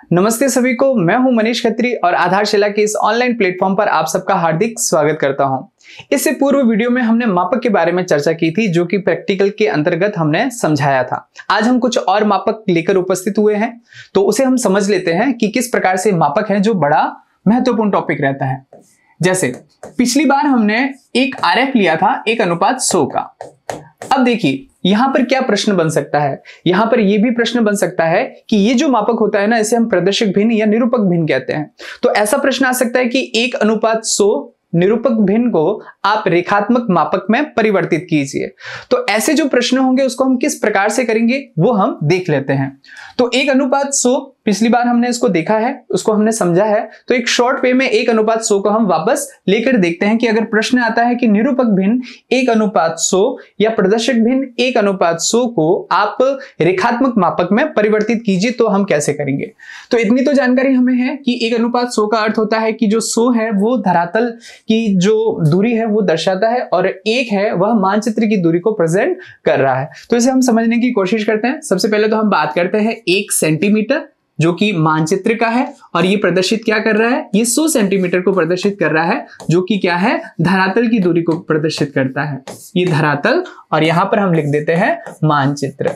नमस्ते सभी को, मैं हूं मनीष खत्री और आधारशिला के इस ऑनलाइन प्लेटफॉर्म पर आप सबका हार्दिक स्वागत करता हूं। इससे पूर्व वीडियो में हमने मापक के बारे में चर्चा की थी, जो कि प्रैक्टिकल के अंतर्गत हमने समझाया था। आज हम कुछ और मापक लेकर उपस्थित हुए हैं, तो उसे हम समझ लेते हैं कि किस प्रकार से मापक है जो बड़ा महत्वपूर्ण टॉपिक रहता है। जैसे पिछली बार हमने एक आरएफ लिया था 1:100 का। अब देखिए यहां पर क्या प्रश्न बन सकता है। यहां पर यह भी प्रश्न बन सकता है कि ये जो मापक होता है ना, इसे हम प्रदर्शक भिन्न या निरूपक भिन्न कहते हैं। तो ऐसा प्रश्न आ सकता है कि 1:100 निरूपक भिन्न को आप रेखात्मक मापक में परिवर्तित कीजिए। तो ऐसे जो प्रश्न होंगे उसको हम किस प्रकार से करेंगे वो हम देख लेते हैं। तो 1:100 पिछली बार हमने इसको देखा है, उसको हमने समझा है। तो एक शॉर्ट वे में 1:100 को हम वापस लेकर देखते हैं कि अगर प्रश्न आता है कि निरूपक भिन्न 1:100 या प्रदर्शक भिन्न 1:100 को आप रेखात्मक मापक में परिवर्तित कीजिए, तो हम कैसे करेंगे। तो इतनी तो जानकारी हमें है कि 1:100 का अर्थ होता है कि जो 100 है वो धरातल की जो दूरी है वो दर्शाता है और 1 है वह मानचित्र की दूरी को प्रेजेंट कर रहा है। तो इसे हम समझने की कोशिश करते हैं। सबसे पहले तो हम बात करते हैं 1 सेंटीमीटर, जो कि मानचित्र का है, और ये प्रदर्शित क्या कर रहा है, ये 100 सेंटीमीटर को प्रदर्शित कर रहा है, जो कि क्या है, धरातल की दूरी को प्रदर्शित करता है। ये धरातल, और यहां पर हम लिख देते हैं मानचित्र।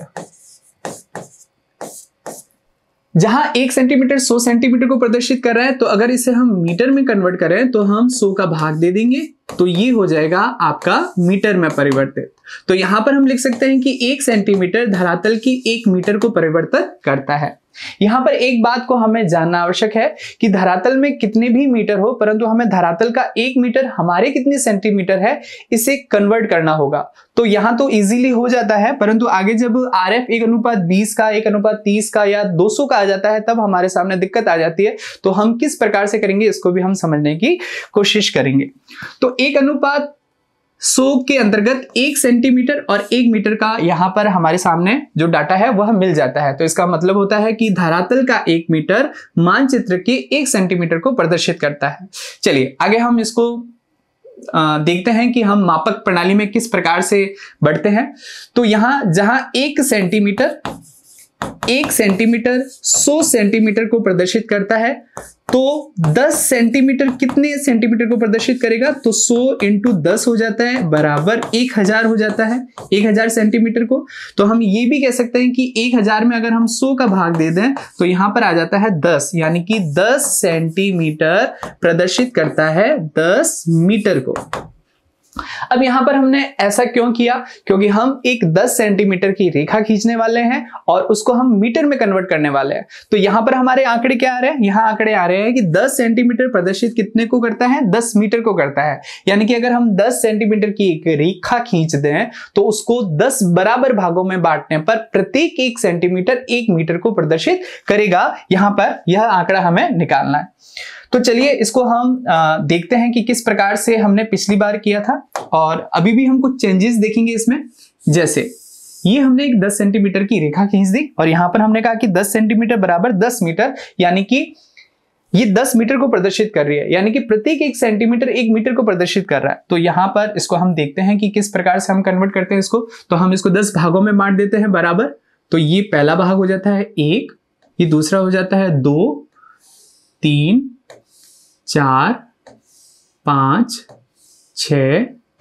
जहां 1 सेंटीमीटर 100 सेंटीमीटर को प्रदर्शित कर रहा है, तो अगर इसे हम मीटर में कन्वर्ट करें तो हम 100 का भाग दे देंगे, तो ये हो जाएगा आपका मीटर में परिवर्तित। तो यहां पर हम लिख सकते हैं कि 1 सेंटीमीटर धरातल की 1 मीटर को परिवर्तित करता है। यहां पर एक बात को हमें जानना आवश्यक है कि धरातल में कितने भी मीटर हो, परंतु हमें धरातल का 1 मीटर हमारे कितने सेंटीमीटर है इसे कन्वर्ट करना होगा। तो यहां तो इजीली हो जाता है, परंतु आगे जब आरएफ 1:20 का 1:30 का या 200 का आ जाता है, तब हमारे सामने दिक्कत आ जाती है। तो हम किस प्रकार से करेंगे इसको भी हम समझने की कोशिश करेंगे। तो 1:100 के अंतर्गत 1 सेंटीमीटर और 1 मीटर का यहां पर हमारे सामने जो डाटा है वह मिल जाता है। तो इसका मतलब होता है कि धरातल का 1 मीटर मानचित्र के 1 सेंटीमीटर को प्रदर्शित करता है। चलिए आगे हम इसको देखते हैं कि हम मापक प्रणाली में किस प्रकार से बढ़ते हैं। तो यहां जहां 1 सेंटीमीटर 100 सेंटीमीटर को प्रदर्शित करता है, तो 10 सेंटीमीटर कितने सेंटीमीटर को प्रदर्शित करेगा, तो 100 × 10 हो जाता है बराबर 1000 हो जाता है, 1000 सेंटीमीटर को। तो हम ये भी कह सकते हैं कि 1000 में अगर हम 100 का भाग दे दें तो यहां पर आ जाता है 10, यानी कि 10 सेंटीमीटर प्रदर्शित करता है 10 मीटर को। अब यहां पर हमने ऐसा क्यों किया, क्योंकि हम एक 10 सेंटीमीटर की रेखा खींचने वाले हैं और उसको हम मीटर में कन्वर्ट करने वाले हैं। तो यहां पर हमारे आंकड़े क्या आ रहे हैं, यहां आंकड़े आ रहे हैं कि 10 सेंटीमीटर प्रदर्शित कितने को करता है, 10 मीटर को करता है। यानी कि अगर हम 10 सेंटीमीटर की एक रेखा खींच दें तो उसको 10 बराबर भागों में बांटने पर प्रत्येक 1 सेंटीमीटर 1 मीटर को प्रदर्शित करेगा। यहां पर यह आंकड़ा हमें निकालना है। तो चलिए इसको हम देखते हैं कि किस प्रकार से हमने पिछली बार किया था, और अभी भी हम कुछ चेंजेस देखेंगे इसमें। जैसे ये हमने एक 10 सेंटीमीटर की रेखा खींच दी और यहां पर हमने कहा कि 10 सेंटीमीटर बराबर 10 मीटर, यानी कि ये 10 मीटर को प्रदर्शित कर रही है, यानी कि प्रत्येक 1 सेंटीमीटर 1 मीटर को प्रदर्शित कर रहा है। तो यहां पर इसको हम देखते हैं कि किस प्रकार से हम कन्वर्ट करते हैं इसको। तो हम इसको 10 भागों में बांट देते हैं बराबर। तो ये पहला भाग हो जाता है 1, ये दूसरा हो जाता है 2, 3, 4, 5, 6,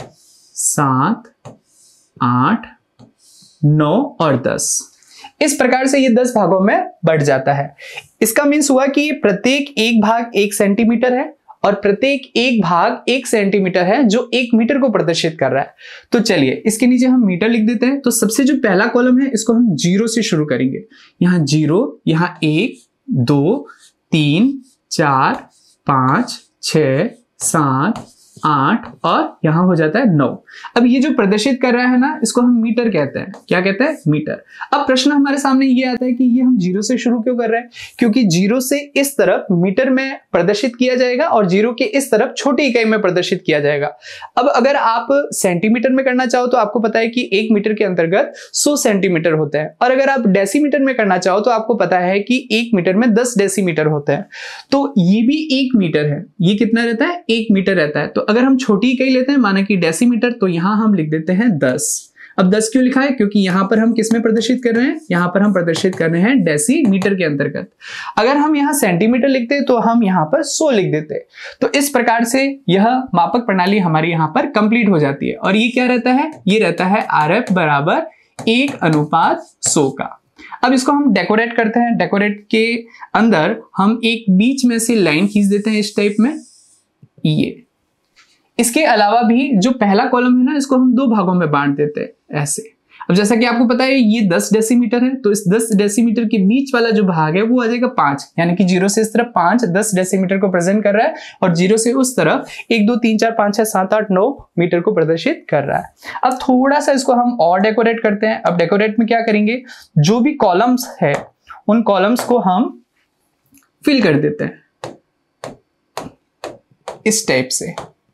7, 8, 9 और 10। इस प्रकार से ये 10 भागों में बढ़ जाता है। इसका मीन्स हुआ कि प्रत्येक एक भाग 1 सेंटीमीटर है और प्रत्येक एक भाग 1 सेंटीमीटर है, जो 1 मीटर को प्रदर्शित कर रहा है। तो चलिए इसके नीचे हम मीटर लिख देते हैं। तो सबसे जो पहला कॉलम है इसको हम 0 से शुरू करेंगे। यहां 0, यहां 1, 2, 3, 4, 5, 6, 7, 8 और यहां हो जाता है 9। अब ये जो प्रदर्शित कर रहा है ना, इसको हम मीटर कहते हैं। क्या कहते हैं, मीटर। अब प्रश्न हमारे सामने ये आता है कि ये हम 0 से शुरू क्यों कर रहे हैं, क्योंकि 0 से इस तरफ मीटर में प्रदर्शित किया जाएगा और 0 के इस तरफ छोटी इकाई में प्रदर्शित किया जाएगा। अब अगर आप सेंटीमीटर में करना चाहो तो आपको पता है कि 1 मीटर के अंतर्गत 100 सेंटीमीटर होते हैं, और अगर आप डेसीमीटर में करना चाहो तो आपको पता है कि 1 मीटर में 10 डेसीमीटर होते हैं। तो ये भी 1 मीटर है। ये कितना रहता है, 1 मीटर रहता है। तो अगर हम छोटी इकाई लेते हैं माना कि डेसीमीटर, तो यहां हम लिख देते हैं 10 अब 10 क्यों लिखा है? क्योंकि यहां पर हम किस में प्रदर्शित कर रहे हैं? यहां पर हम प्रदर्शित कर रहे हैं डेसीमीटर के अंतर्गत। अगर हम यहां सेंटीमीटर लिखते तो हम यहां पर 100 लिख देते। तो इस प्रकार से यह मापक प्रणाली हमारी यहां पर कंप्लीट हो जाती है। और ये क्या रहता है? ये रहता है RF बराबर 1:100 का। अब इसको हम डेकोरेट करते हैं। डेकोरेट के अंदर हम एक बीच में से लाइन खींच देते हैं इस टाइप में। ये इसके अलावा भी जो पहला कॉलम है ना, इसको हम 2 भागों में बांट देते हैं ऐसे। अब जैसा कि आपको पता है ये 10 डेसीमीटर है, तो इस 10 डेसीमीटर के बीच वाला जो भाग है वो आ जाएगा 5, यानी कि 0 से इस तरफ 5 10 डेसीमीटर को प्रेजेंट कर रहा है, और 0 से उस तरफ 1 2 3 4 5 6 7 8 9 मीटर को प्रदर्शित कर रहा है। अब थोड़ा सा इसको हम और डेकोरेट करते हैं। अब डेकोरेट में क्या करेंगे, जो भी कॉलम्स है उन कॉलम्स को हम फिल कर देते हैं इस टाइप से।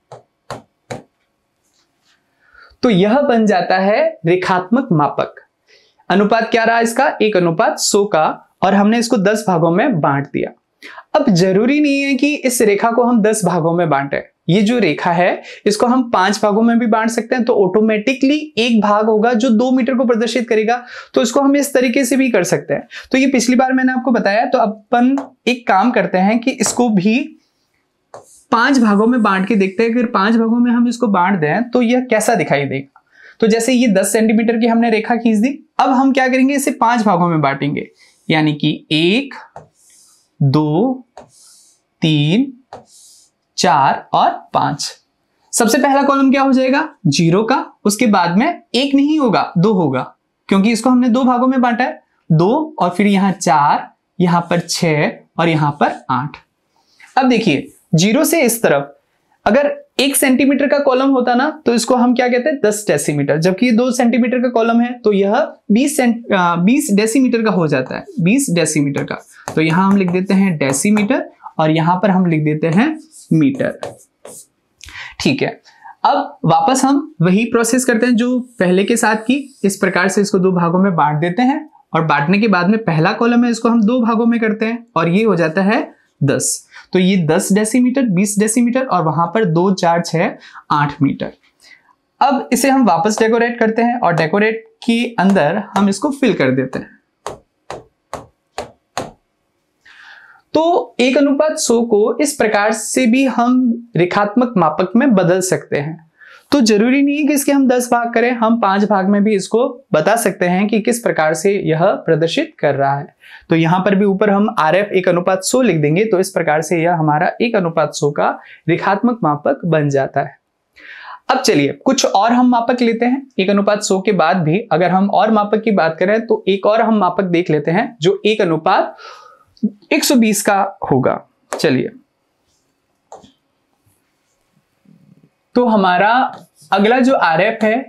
तो यह बन जाता है रेखात्मक मापक। अनुपात क्या रहा इसका? 1:100 का, और हमने इसको 10 भागों में बांट दिया। अब जरूरी नहीं है कि इस रेखा को हम 10 भागों में बांटें। ये जो रेखा है इसको हम 5 भागों में भी बांट सकते हैं, तो ऑटोमेटिकली एक भाग होगा जो 2 मीटर को प्रदर्शित करेगा। तो इसको हम इस तरीके से भी कर सकते हैं। तो ये पिछली बार मैंने आपको बताया। तो अपन एक काम करते हैं कि इसको भी 5 भागों में बांट के देखते हैं। अगर 5 भागों में हम इसको बांट दें तो यह कैसा दिखाई देगा। तो जैसे ये 10 सेंटीमीटर की हमने रेखा खींच दी। अब हम क्या करेंगे, इसे 5 भागों में बांटेंगे, यानी कि 1 2 3 4 और 5। सबसे पहला कॉलम क्या हो जाएगा? 0 का। उसके बाद में 1 नहीं होगा, 2 होगा, क्योंकि इसको हमने 2 भागों में बांटा है। 2 और फिर यहां 4, यहां पर 6 और यहां पर 8। अब देखिए 0 से इस तरफ अगर 1 सेंटीमीटर का कॉलम होता ना, तो इसको हम क्या कहते हैं? 10 डेसीमीटर। जबकि ये 2 सेंटीमीटर का कॉलम है तो यह 20 डेसीमीटर का हो जाता है, 20 डेसीमीटर का। तो यहां हम लिख देते हैं डेसीमीटर, और यहां पर हम लिख देते हैं मीटर। ठीक है, अब वापस हम वही प्रोसेस करते हैं जो पहले के साथ की। इस प्रकार से इसको 2 भागों में बांट देते हैं, और बांटने के बाद में पहला कॉलम है इसको हम 2 भागों में करते हैं, और ये हो जाता है 10। तो ये 10 डेसीमीटर, 20 डेसीमीटर, और वहां पर 2 4 6 8 मीटर। अब इसे हम वापस डेकोरेट करते हैं, और डेकोरेट के अंदर हम इसको फिल कर देते हैं। तो 1:100 को इस प्रकार से भी हम रेखात्मक मापक में बदल सकते हैं। तो जरूरी नहीं है कि इसके हम 10 भाग करें, हम 5 भाग में भी इसको बता सकते हैं कि किस प्रकार से यह प्रदर्शित कर रहा है। तो यहां पर भी ऊपर हम RF 1:100 लिख देंगे, तो इस प्रकार से यह हमारा 1:100 का रेखात्मक मापक बन जाता है। अब चलिए कुछ और हम मापक लेते हैं। 1:100 के बाद भी अगर हम और मापक की बात करें तो एक और हम मापक देख लेते हैं जो 1:120 का होगा। चलिए, तो हमारा अगला जो RF है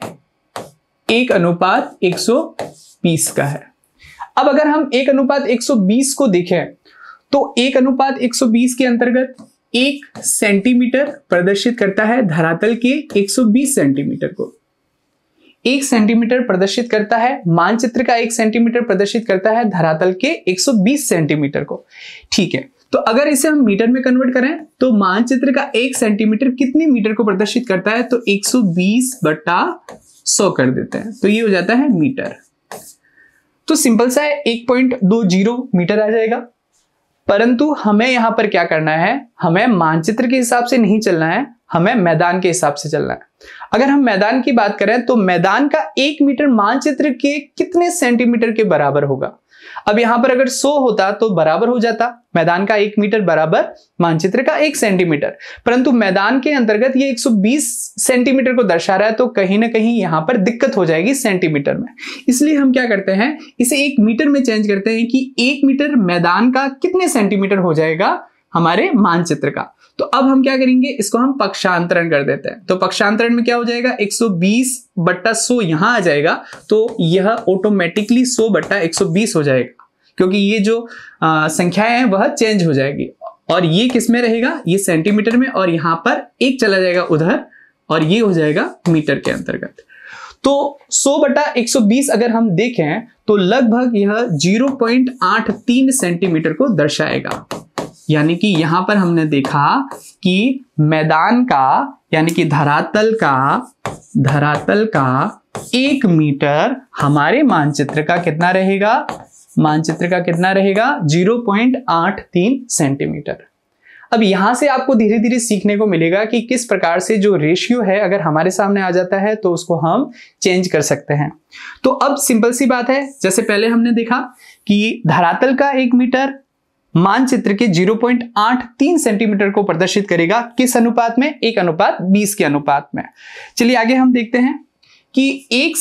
1:120 का है। अब अगर हम 1:120 को देखें तो 1:120 के अंतर्गत 1 सेंटीमीटर प्रदर्शित करता है धरातल के 120 सेंटीमीटर को। 1 सेंटीमीटर प्रदर्शित करता है मानचित्र का, 1 सेंटीमीटर प्रदर्शित करता है धरातल के 120 सेंटीमीटर को। ठीक है, तो अगर इसे हम मीटर में कन्वर्ट करें तो मानचित्र का 1 सेंटीमीटर कितने मीटर को प्रदर्शित करता है? तो 120/100 कर देते हैं, तो ये हो जाता है मीटर। तो सिंपल सा है, 1.20 मीटर आ जाएगा। परंतु हमें यहां पर क्या करना है, हमें मानचित्र के हिसाब से नहीं चलना है, हमें मैदान के हिसाब से चलना है। अगर हम मैदान की बात करें तो मैदान का 1 मीटर मानचित्र के कितने सेंटीमीटर के बराबर होगा? अब यहां पर अगर 100 होता तो बराबर हो जाता, मैदान का 1 मीटर बराबर मानचित्र का 1 सेंटीमीटर। परंतु मैदान के अंतर्गत ये 120 सेंटीमीटर को दर्शा रहा है, तो कहीं ना कहीं यहां पर दिक्कत हो जाएगी सेंटीमीटर में। इसलिए हम क्या करते हैं, इसे 1 मीटर में चेंज करते हैं कि 1 मीटर मैदान का कितने सेंटीमीटर हो जाएगा हमारे मानचित्र का। तो अब हम क्या करेंगे, इसको हम पक्षांतरण कर देते हैं। तो पक्षांतरण में क्या हो जाएगा, 120/100 यहां आ जाएगा, तो यह ऑटोमेटिकली 100/120 हो जाएगा, क्योंकि ये जो संख्याएं हैं वह चेंज हो जाएगी। और ये किस में रहेगा, ये सेंटीमीटर में, और यहां पर 1 चला जाएगा उधर, और ये हो जाएगा मीटर के अंतर्गत। तो 100/120 अगर हम देखें तो लगभग यह 0.83 सेंटीमीटर को दर्शाएगा। यानी कि यहां पर हमने देखा कि मैदान का, यानी कि धरातल का 1 मीटर हमारे मानचित्र का कितना रहेगा? मानचित्र का कितना रहेगा? 0.83 सेंटीमीटर। अब यहां से आपको धीरे धीरे सीखने को मिलेगा कि किस प्रकार से जो रेशियो है अगर हमारे सामने आ जाता है तो उसको हम चेंज कर सकते हैं। तो अब सिंपल सी बात है, जैसे पहले हमने देखा कि धरातल का 1 मीटर मानचित्र के 0.83 सेंटीमीटर को प्रदर्शित करेगा, किस अनुपात में? 1:20 के अनुपात में। चलिए आगे हम देखते हैं कि 1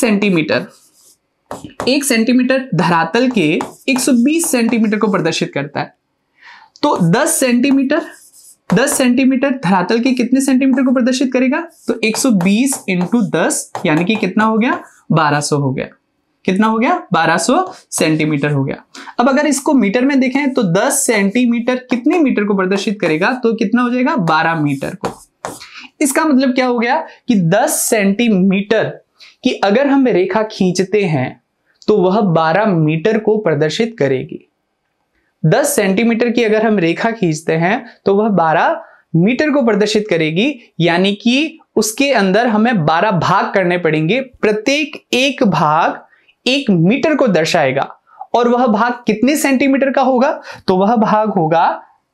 सेंटीमीटर धरातल के 120 सेंटीमीटर को प्रदर्शित करता है। तो 10 सेंटीमीटर धरातल के कितने सेंटीमीटर को प्रदर्शित करेगा? तो 120 इंटू 10 यानी कि कितना हो गया? 1200 हो गया। कितना हो गया? 1200 सेंटीमीटर हो गया। अब अगर इसको मीटर में देखें तो 10 सेंटीमीटर कितने मीटर को प्रदर्शित करेगा? तो कितना हो जाएगा? 12 मीटर को। इसका मतलब क्या हो गया कि 10 सेंटीमीटर की अगर हम रेखा खींचते हैं तो वह 12 मीटर को प्रदर्शित करेगी। 10 सेंटीमीटर की अगर हम रेखा खींचते हैं तो वह 12 मीटर को प्रदर्शित करेगी, यानी कि उसके अंदर हमें 12 भाग करने पड़ेंगे। प्रत्येक एक भाग 1 मीटर को दर्शाएगा और वह भाग कितने सेंटीमीटर का होगा? तो वह भाग होगा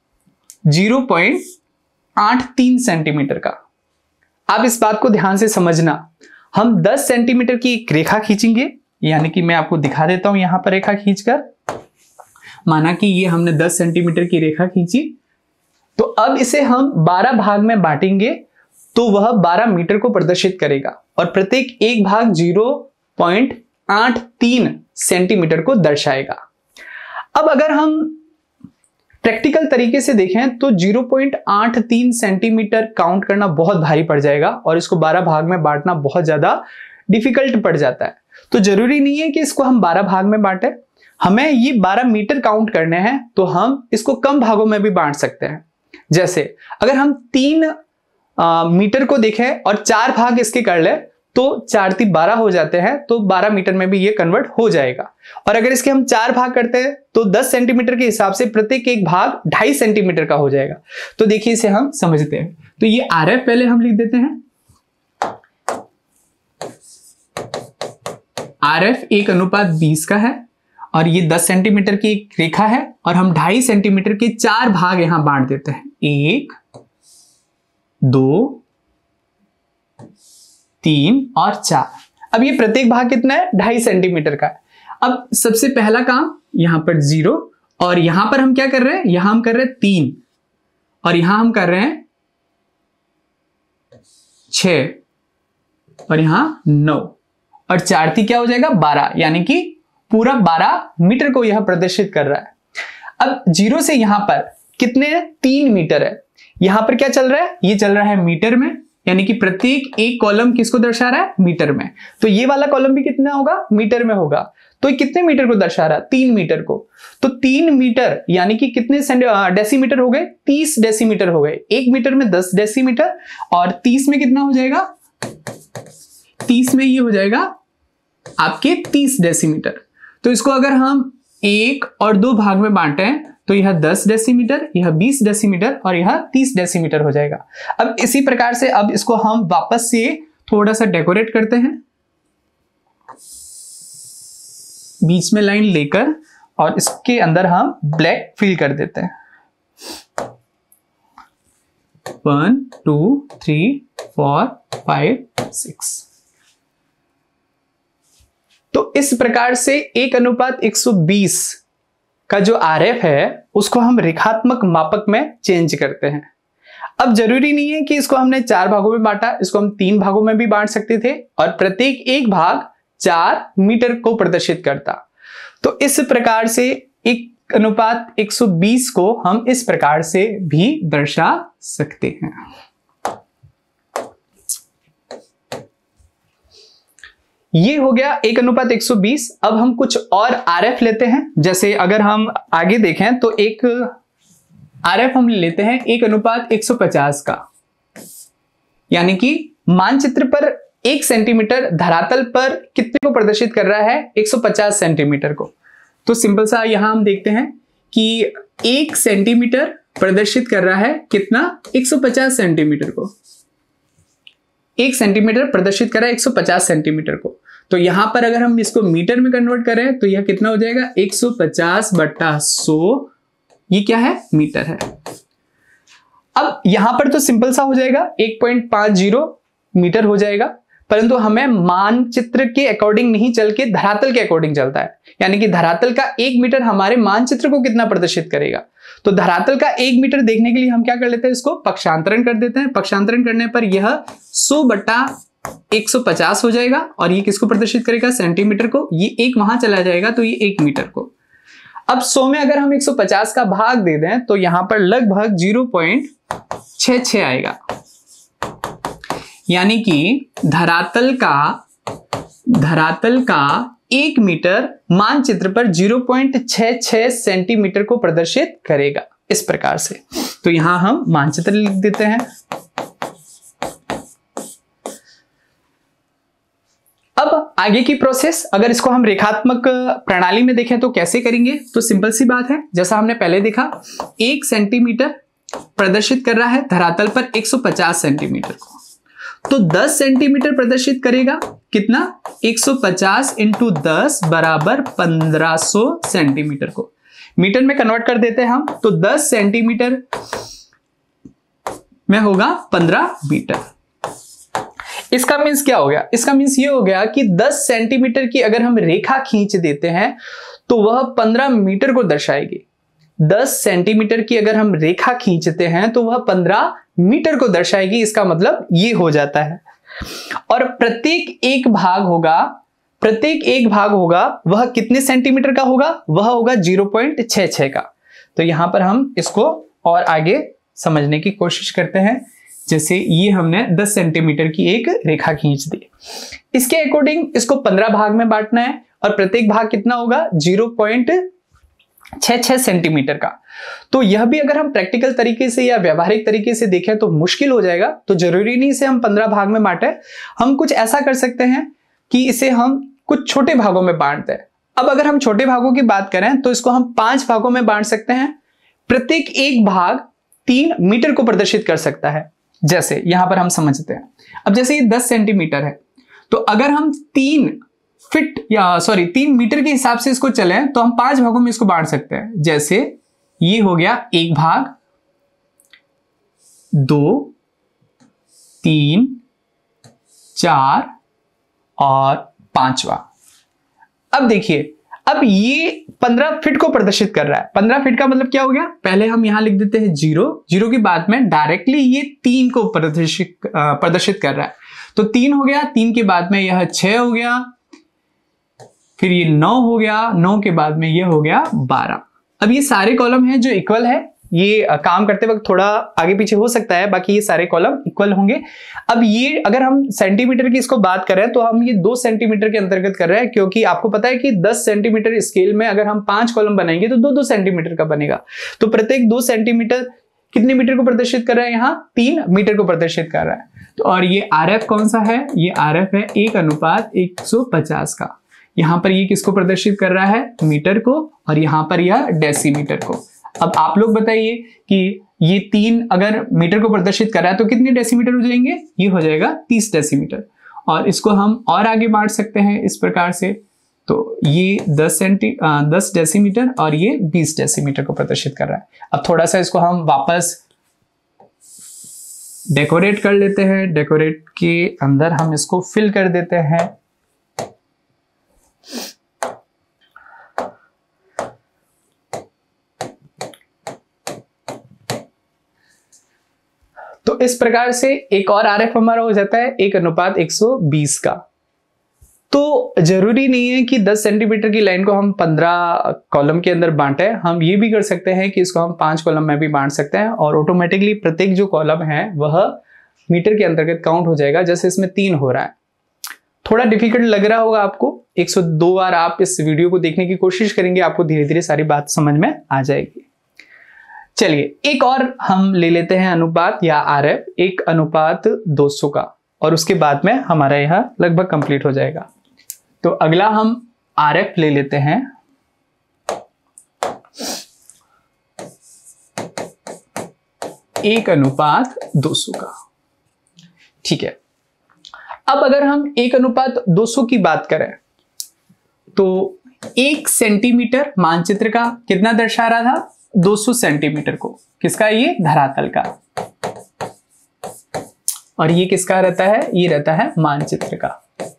0.83 सेंटीमीटर का। आप इस बात को ध्यान से समझना। हम 10 सेंटीमीटर की एक रेखा खींचेंगे, यानी कि मैं आपको दिखा देता हूं यहां पर रेखा खींचकर। माना कि ये हमने 10 सेंटीमीटर की रेखा खींची, तो अब इसे हम 12 भाग में बांटेंगे तो वह 12 मीटर को प्रदर्शित करेगा और प्रत्येक एक भाग 0.83 सेंटीमीटर को दर्शाएगा। अब अगर हम प्रैक्टिकल तरीके से देखें तो 0.83 सेंटीमीटर काउंट करना बहुत भारी पड़ जाएगा और इसको 12 भाग में बांटना बहुत ज्यादा डिफिकल्ट पड़ जाता है। तो जरूरी नहीं है कि इसको हम 12 भाग में बांटें। हमें ये 12 मीटर काउंट करने हैं तो हम इसको कम भागों में भी बांट सकते हैं। जैसे अगर हम 3 मीटर को देखें और 4 भाग इसके कर ले तो 4 × 12 हो जाते हैं, तो 12 मीटर में भी ये कन्वर्ट हो जाएगा। और अगर इसके हम 4 भाग करते हैं तो 10 सेंटीमीटर के हिसाब से प्रत्येक एक भाग 2.5 सेंटीमीटर का हो जाएगा। तो देखिए इसे हम समझते हैं। तो ये RF पहले हम लिख देते हैं। RF 1:20 का है और ये 10 सेंटीमीटर की एक रेखा है और हम 2.5 सेंटीमीटर के 4 भाग यहां बांट देते हैं। 1, 2, 3 और 4। अब ये प्रत्येक भाग कितना है? 2.5 सेंटीमीटर का है। अब सबसे पहला काम यहां पर 0 और यहां पर हम क्या कर रहे हैं? यहां हम कर रहे हैं 3 और यहां हम कर रहे हैं 6 और यहां 9 और 4 × 3 क्या हो जाएगा? 12, यानी कि पूरा 12 मीटर को यह प्रदर्शित कर रहा है। अब 0 से यहां पर कितने? 3 मीटर है। यहां पर क्या चल रहा है? ये चल रहा है मीटर में, यानी कि प्रत्येक एक कॉलम किसको दर्शा रहा है? मीटर में। तो ये वाला कॉलम भी कितना होगा? मीटर में होगा। तो ये कितने मीटर को दर्शा रहा है? 3 मीटर को। तो 3 मीटर यानी कि कितने डेसीमीटर हो गए? 30 डेसीमीटर हो गए। 1 मीटर में 10 डेसीमीटर और 30 में कितना हो जाएगा? 30 में ये हो जाएगा आपके 30 डेसीमीटर। तो इसको अगर हम 1 और 2 भाग में बांटें तो यह 10 डेसीमीटर, यह 20 डेसीमीटर और यह 30 डेसीमीटर हो जाएगा। अब इसी प्रकार से अब इसको हम वापस से थोड़ा सा डेकोरेट करते हैं, बीच में लाइन लेकर और इसके अंदर हम ब्लैक फिल कर देते हैं। 1, 2, 3, 4, 5, 6। तो इस प्रकार से 1:120 का जो RF है उसको हम रेखात्मक मापक में चेंज करते हैं। अब जरूरी नहीं है कि इसको हमने 4 भागों में बांटा, इसको हम 3 भागों में भी बांट सकते थे और प्रत्येक एक भाग 4 मीटर को प्रदर्शित करता। तो इस प्रकार से 1:120 को हम इस प्रकार से भी दर्शा सकते हैं। ये हो गया 1:120। अब हम कुछ और RF लेते हैं। जैसे अगर हम आगे देखें तो एक RF हम लेते हैं 1:150 का, यानी कि मानचित्र पर 1 सेंटीमीटर धरातल पर कितने को प्रदर्शित कर रहा है? 150 सेंटीमीटर को। तो सिंपल सा यहां हम देखते हैं कि 1 सेंटीमीटर प्रदर्शित कर रहा है कितना? 150 सेंटीमीटर को। 1 सेंटीमीटर प्रदर्शित कर रहा है 150 सेंटीमीटर को। तो यहां पर अगर हम इसको मीटर में कन्वर्ट करें तो यह कितना हो जाएगा 150/100, ये क्या है मीटर है। अब यहां पर तो सिंपल सा हो जाएगा 1.50 मीटर हो जाएगा, परंतु हमें मानचित्र के अकॉर्डिंग नहीं चल के धरातल के अकॉर्डिंग चलता है, यानी कि धरातल का 1 मीटर हमारे मानचित्र को कितना प्रदर्शित करेगा। तो धरातल का 1 मीटर देखने के लिए हम क्या कर लेते हैं, इसको पक्षांतरण कर देते हैं। पक्षांतरण करने पर यह 100/150 हो जाएगा और ये किसको प्रदर्शित करेगा सेंटीमीटर को, ये 1 वहां चला जाएगा तो ये 1 मीटर को। अब 100 में अगर हम 150 का भाग दे दें तो यहां पर लगभग 0.66 आएगा, यानी कि धरातल का 1 मीटर मानचित्र पर 0.66 सेंटीमीटर को प्रदर्शित करेगा, इस प्रकार से। तो यहां हम मानचित्र लिख देते हैं। अब आगे की प्रोसेस, अगर इसको हम रेखात्मक प्रणाली में देखें तो कैसे करेंगे, तो सिंपल सी बात है, जैसा हमने पहले देखा 1 सेंटीमीटर प्रदर्शित कर रहा है धरातल पर 150 सेंटीमीटर को, तो 10 सेंटीमीटर प्रदर्शित करेगा कितना, 150 × 10 बराबर 1500 सेंटीमीटर को मीटर में कन्वर्ट कर देते हैं हम, तो 10 सेंटीमीटर में होगा 15 मीटर। इसका मीन्स क्या हो गया, इसका मीन्स ये हो गया कि 10 सेंटीमीटर की अगर हम रेखा खींच देते हैं तो वह 15 मीटर को दर्शाएगी। 10 सेंटीमीटर की अगर हम रेखा खींचते हैं तो वह 15 मीटर को दर्शाएगी, इसका मतलब ये हो जाता है। और प्रत्येक एक भाग होगा वह कितने सेंटीमीटर का होगा, वह होगा 0.66 का। तो यहां पर हम इसको और आगे समझने की कोशिश करते हैं। जैसे ये हमने 10 सेंटीमीटर की एक रेखा खींच दी, इसके अकॉर्डिंग इसको 15 भाग में बांटना है और प्रत्येक भाग कितना होगा 0.66 सेंटीमीटर का। तो यह भी अगर हम प्रैक्टिकल तरीके से या व्यवहारिक तरीके से देखें तो मुश्किल हो जाएगा, तो जरूरी नहीं इसे हम 15 भाग में बांटे, हम कुछ ऐसा कर सकते हैं कि इसे हम कुछ छोटे भागों में बांट दें। अब अगर हम छोटे भागों की बात करें तो इसको हम 5 भागों में बांट सकते हैं, प्रत्येक एक भाग 3 मीटर को प्रदर्शित कर सकता है। जैसे यहां पर हम समझते हैं, अब जैसे ये 10 सेंटीमीटर है, तो अगर हम 3 मीटर के हिसाब से इसको चलें तो हम 5 भागों में इसको बांट सकते हैं। जैसे ये हो गया 1 भाग, 2, 3, 4 और 5वां। अब देखिए, अब ये 15 फीट को प्रदर्शित कर रहा है। 15 फीट का मतलब क्या हो गया, पहले हम यहां लिख देते हैं 0 के बाद में डायरेक्टली ये 3 को प्रदर्शित कर रहा है, तो 3 हो गया, 3 के बाद में यह 6 हो गया, फिर ये 9 हो गया, 9 के बाद में यह हो गया 12। अब ये सारे कॉलम हैं जो इक्वल है, ये काम करते वक्त थोड़ा आगे पीछे हो सकता है, बाकी ये सारे कॉलम इक्वल होंगे। अब ये अगर हम सेंटीमीटर की इसको बात करें तो हम ये 2 सेंटीमीटर के अंतर्गत कर रहे हैं, क्योंकि आपको पता है कि 10 सेंटीमीटर स्केल में अगर हम 5 कॉलम बनाएंगे तो 2-2 सेंटीमीटर का बनेगा। तो प्रत्येक 2 सेंटीमीटर कितने मीटर को प्रदर्शित कर रहा है, यहाँ 3 मीटर को प्रदर्शित कर रहा है। तो और ये RF कौन सा है, ये RF है 1:150 का। यहां पर ये किसको प्रदर्शित कर रहा है, मीटर को, और यहां पर यह डेसीमीटर को। अब आप लोग बताइए कि ये 3 अगर मीटर को प्रदर्शित कर रहा है तो कितने डेसीमीटर हो जाएंगे, ये हो जाएगा 30 डेसीमीटर। और इसको हम और आगे बांट सकते हैं इस प्रकार से, तो ये 10 डेसीमीटर और ये 20 डेसीमीटर को प्रदर्शित कर रहा है। अब थोड़ा सा इसको हम वापस डेकोरेट कर लेते हैं, डेकोरेट के अंदर हम इसको फिल कर देते हैं। तो इस प्रकार से एक और RF हमारा हो जाता है 1:120 का। तो जरूरी नहीं है कि 10 सेंटीमीटर की लाइन को हम 15 कॉलम के अंदर बांटे, हम ये भी कर सकते हैं कि इसको हम 5 कॉलम में भी बांट सकते हैं और ऑटोमेटिकली प्रत्येक जो कॉलम है वह मीटर के अंतर्गत काउंट हो जाएगा। जैसे इसमें 3 हो रहा है, थोड़ा डिफिकल्ट लग रहा होगा आपको, 102 बार आप इस वीडियो को देखने की कोशिश करेंगे, आपको धीरे धीरे सारी बात समझ में आ जाएगी। चलिए एक और हम ले लेते हैं अनुपात या RF 1:200 का, और उसके बाद में हमारा यह लगभग कंप्लीट हो जाएगा। तो अगला हम RF ले लेते हैं 1:200 का। ठीक है, अब अगर हम 1:200 की बात करें तो 1 सेंटीमीटर मानचित्र का कितना दर्शा रहा था? 200 सेंटीमीटर को। किसका? ये धरातल का। और ये किसका रहता है? ये रहता है मानचित्र का।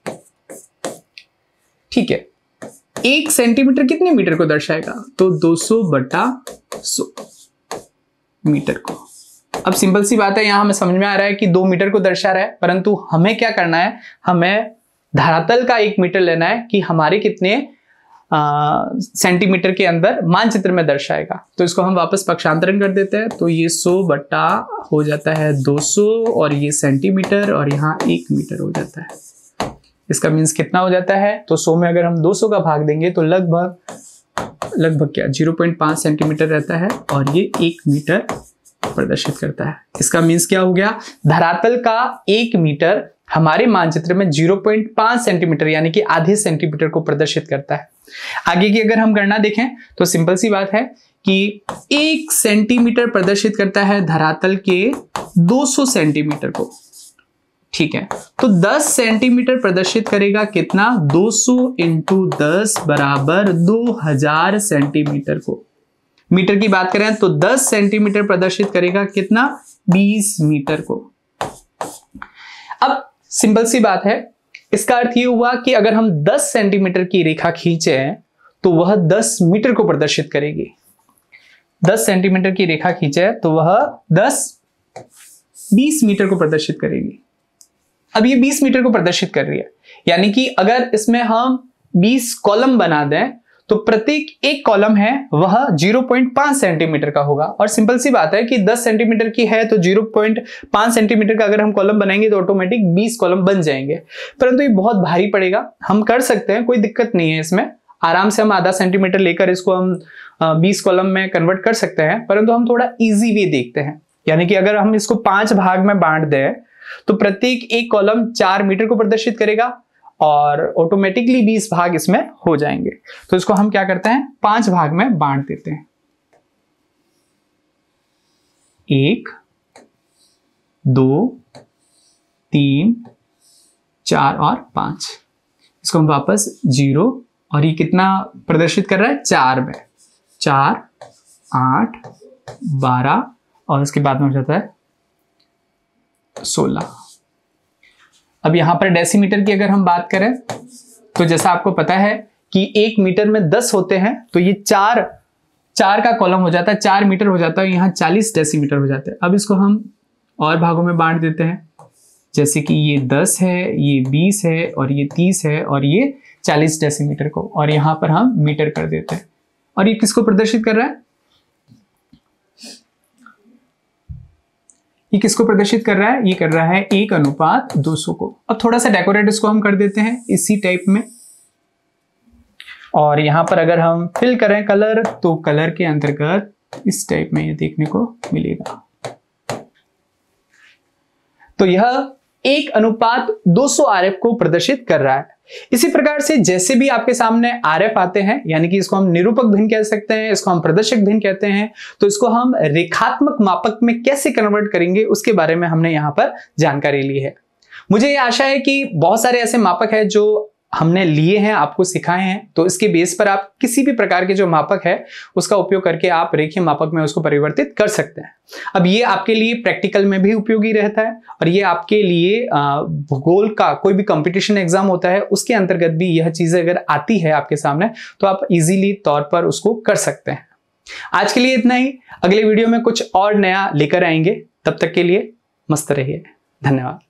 ठीक है, 1 सेंटीमीटर कितने मीटर को दर्शाएगा? तो 200/100 मीटर को। अब सिंपल सी बात है, यहां हमें समझ में आ रहा है कि 2 मीटर को दर्शा रहा है, परंतु हमें क्या करना है? हमें धरातल का 1 मीटर लेना है कि हमारे कितने सेंटीमीटर के अंदर मानचित्र में दर्शाएगा। तो इसको हम वापस पक्षांतरण कर देते हैं। तो ये 100 बटा हो जाता है 200 और ये सेंटीमीटर और यहाँ 1 मीटर हो जाता है। इसका मीन्स कितना हो जाता है? तो 100 में अगर हम 200 का भाग देंगे तो लगभग क्या 0.5 सेंटीमीटर रहता है और ये 1 मीटर प्रदर्शित करता है। इसका मीन्स क्या हो गया? धरातल का 1 मीटर हमारे मानचित्र में 0.5 सेंटीमीटर यानी कि आधे सेंटीमीटर को प्रदर्शित करता है। आगे की अगर हम गणना देखें तो सिंपल सी बात है कि 1 सेंटीमीटर प्रदर्शित करता है धरातल के 200 सेंटीमीटर को। ठीक है, तो 10 सेंटीमीटर प्रदर्शित करेगा कितना? 200 × 10 बराबर 2000 सेंटीमीटर को। मीटर की बात करें तो 10 सेंटीमीटर प्रदर्शित करेगा कितना? 20 मीटर को। अब सिंपल सी बात है, इसका अर्थ ये हुआ कि अगर हम 10 सेंटीमीटर की रेखा खींचे तो वह 10 मीटर को प्रदर्शित करेगी। 10 सेंटीमीटर की रेखा खींचे तो वह 20 मीटर को प्रदर्शित करेगी। अब ये 20 मीटर को प्रदर्शित कर रही है, यानी कि अगर इसमें हम 20 कॉलम बना दें तो प्रत्येक एक कॉलम है वह 0.5 सेंटीमीटर का होगा। और सिंपल सी बात है कि 10 सेंटीमीटर की है तो 0.5 सेंटीमीटर का अगर हम कॉलम बनाएंगे तो ऑटोमेटिक 20 कॉलम बन जाएंगे, परंतु ये बहुत भारी पड़ेगा। हम कर सकते हैं, कोई दिक्कत नहीं है इसमें, आराम से हम आधा सेंटीमीटर लेकर इसको हम 20 कॉलम में कन्वर्ट कर सकते हैं, परंतु हम थोड़ा ईजी वे देखते हैं। यानी कि अगर हम इसको 5 भाग में बांट दें तो प्रत्येक एक कॉलम 4 मीटर को प्रदर्शित करेगा और ऑटोमेटिकली 20 भाग इसमें हो जाएंगे। तो इसको हम क्या करते हैं? 5 भाग में बांट देते हैं। 1 2 3 4 और 5। इसको हम वापस 0 और ये कितना प्रदर्शित कर रहा है? 4 में। 4 8 12 और उसके बाद में हो जाता है 16। अब यहां पर डेसीमीटर की अगर हम बात करें तो जैसा आपको पता है कि 1 मीटर में 10 होते हैं, तो ये 4 का कॉलम हो जाता है, 4 मीटर हो जाता है, यहाँ 40 डेसीमीटर हो जाते हैं। अब इसको हम और भागों में बांट देते हैं, जैसे कि ये 10 है, ये 20 है और ये 30 है और ये 40 डेसीमीटर को, और यहाँ पर हम मीटर कर देते हैं। और ये किसको प्रदर्शित कर रहा है? ये किसको प्रदर्शित कर रहा है? ये कर रहा है 1:200 को। अब थोड़ा सा डेकोरेट इसको हम कर देते हैं इसी टाइप में, और यहां पर अगर हम फिल करें कलर तो कलर के अंतर्गत इस टाइप में ये देखने को मिलेगा। तो यह 1:200 RF को प्रदर्शित कर रहा है। इसी प्रकार से जैसे भी आपके सामने RF आते हैं, यानी कि इसको हम निरूपक भिन्न कह सकते हैं, इसको हम प्रदर्शक भिन्न कहते हैं, तो इसको हम रेखात्मक मापक में कैसे कन्वर्ट करेंगे उसके बारे में हमने यहाँ पर जानकारी ली है। मुझे ये आशा है कि बहुत सारे ऐसे मापक है जो हमने लिए हैं, आपको सिखाए हैं, तो इसके बेस पर आप किसी भी प्रकार के जो मापक है उसका उपयोग करके आप रेखीय मापक में उसको परिवर्तित कर सकते हैं। अब ये आपके लिए प्रैक्टिकल में भी उपयोगी रहता है और ये आपके लिए भूगोल का कोई भी कंपटीशन एग्जाम होता है उसके अंतर्गत भी यह चीजें अगर आती है आपके सामने तो आप इजीली तौर पर उसको कर सकते हैं। आज के लिए इतना ही, अगले वीडियो में कुछ और नया लेकर आएंगे, तब तक के लिए मस्त रहिए। धन्यवाद।